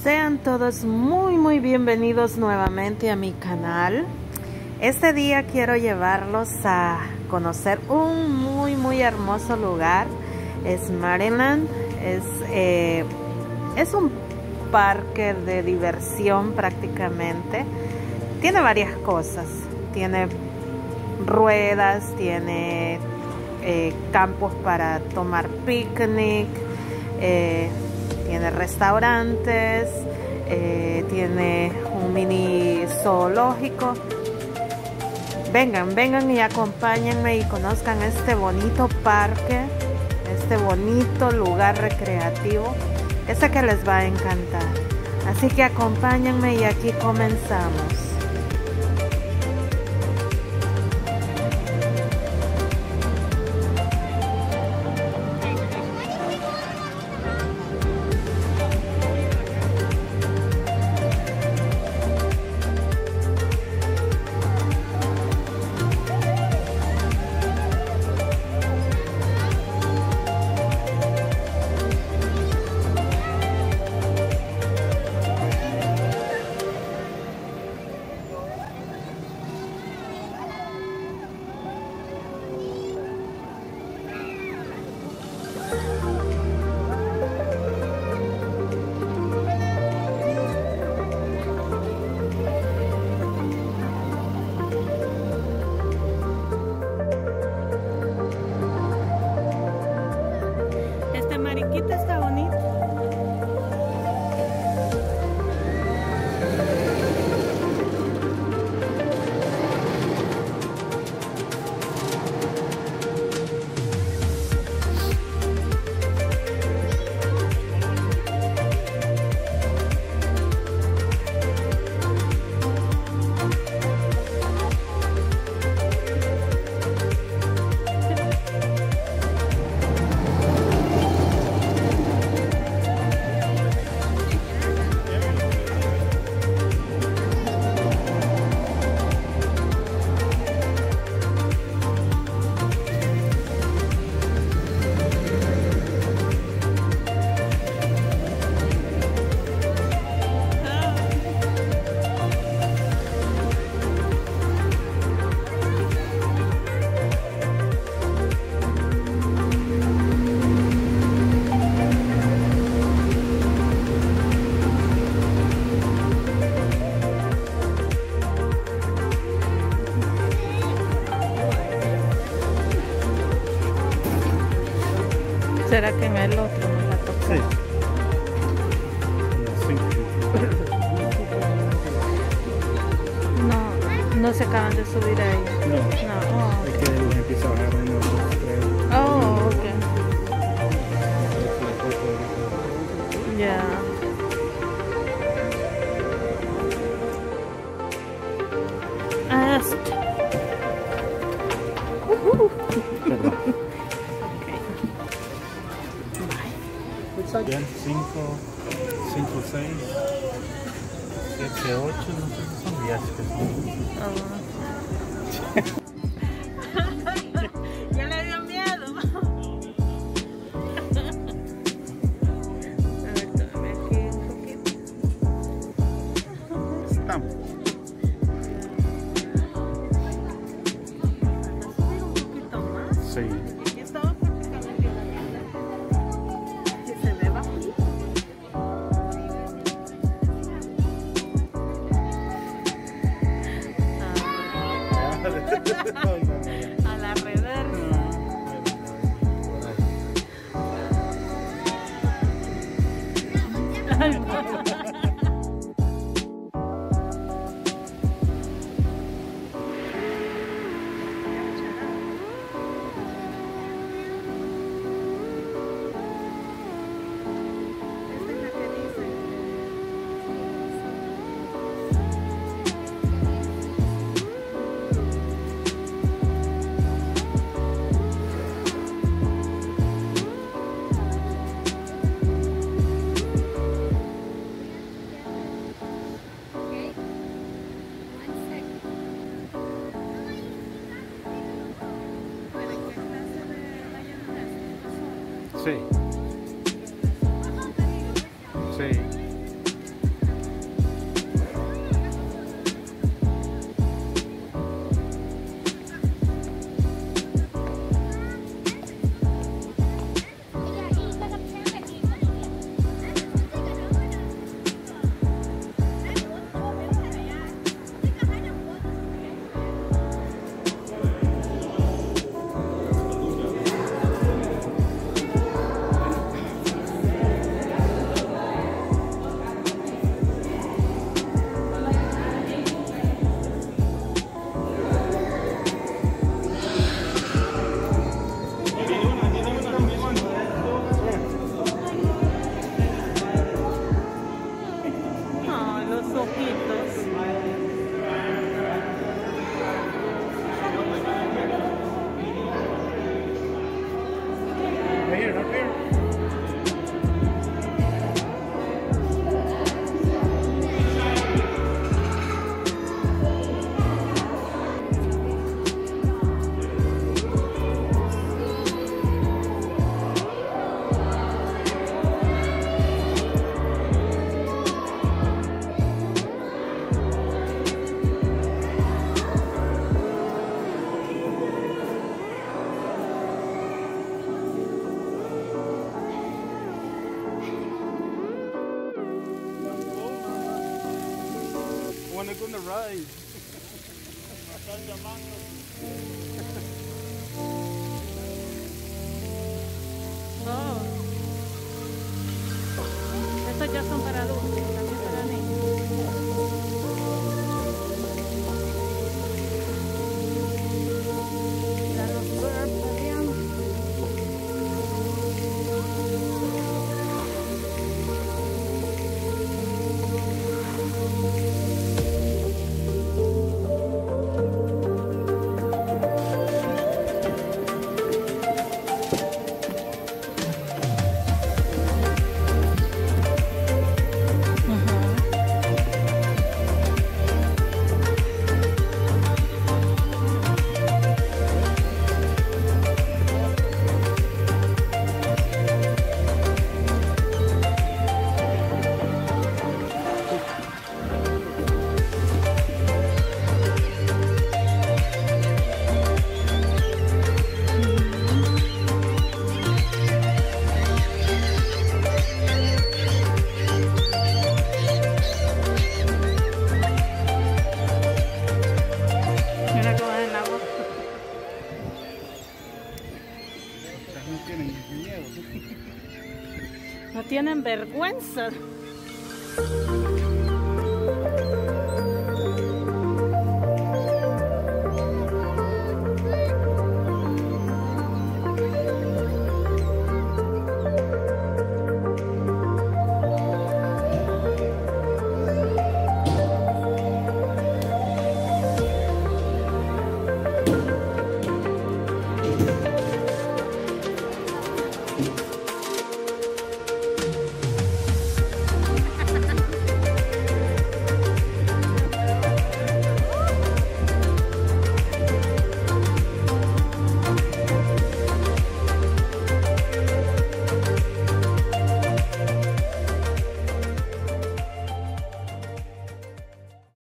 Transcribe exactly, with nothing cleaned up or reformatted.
Sean todos muy muy bienvenidos nuevamente a mi canal. Este día quiero llevarlos a conocer un muy muy hermoso lugar. Es Maryland, es, eh, es un parque de diversión prácticamente. Tiene varias cosas, tiene ruedas, tiene eh, campos para tomar picnic, eh, tiene restaurantes, eh, tiene un mini zoológico. Vengan, vengan y acompáñenme y conozcan este bonito parque, este bonito lugar recreativo. Ese que les va a encantar. Así que acompáñenme y aquí comenzamos. Este mariquita está bonito. ¿Será que en el otro nos la toca? Sí. No, no se acaban de subir ahí. No, No. Oh, es que les empieza a bajar uno, dos, tres. oh ok. Ya. Ah, uh-huh. Bien, cinco, cinco, seis, siete, ocho, no sé si son diez que son. Ya le dio miedo. A ver, tómame aquí un poquito. Estamos. Subir un poquito más. Sí. Aquí estaba prácticamente la vida. Que se ve bajito. A la reversa. Sí. Sí. wanna go on the ride. Me están llamando. Oh. Estos ya son para adultos, también para niños. Mira los birds también. No tienen vergüenza.